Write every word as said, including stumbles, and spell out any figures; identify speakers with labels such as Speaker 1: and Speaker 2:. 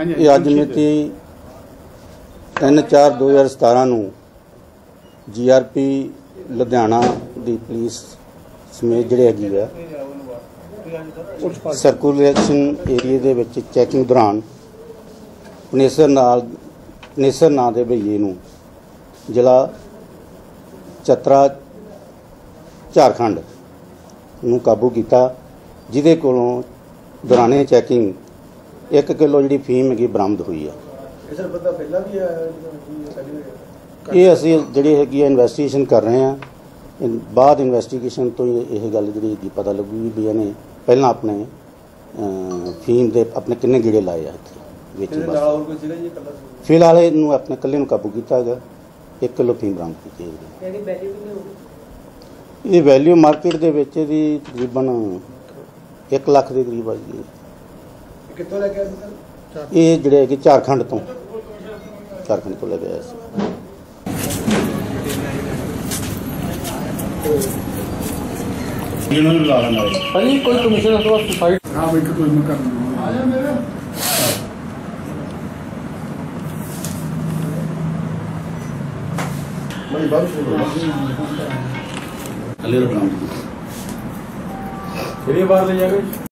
Speaker 1: ये अज मिति तीन चार दो हज़ार सतारा नूं जी आर पी लुधियाना दी पुलिस समेत जिहड़े हैगी आ सर्कुलेशन एरिए दे विच चैकिंग दौरान पनेसर नाल पनेसर नां दे भईए नूं जिला चतरा झारखंड नूं काबू किया, जिहदे कोलों दौराने चैकिंग एक किलो जी फीम हैगी बरामद हुई है। ये असीं जिहड़ी हैगी इन्वेस्टिगेशन कर रहे हैं, बाद इन्वेस्टिगेशन तो यह गल जी पता लगूगी भी इन्हें पहला अपने फीम दे अपने किन्ने गेड़े लाए हैं इत्थे। फिलहाल इनू अपने कल्ले नूं काबू किया गया, एक किलो फीम बरामद की गई। ये वैल्यू मार्केट दे विच दी तकरीबन एक लाख के करीब आई है। कित्थों लेके आए सर? ये जिहड़े कि झारखंड तो झारखंड तो लेके आए।
Speaker 2: अरे कोई कमीशन सुसाइड हाँ भाई कोई मैं कर भाई बात सुनो। फिर ये बाहर ले जाएगा।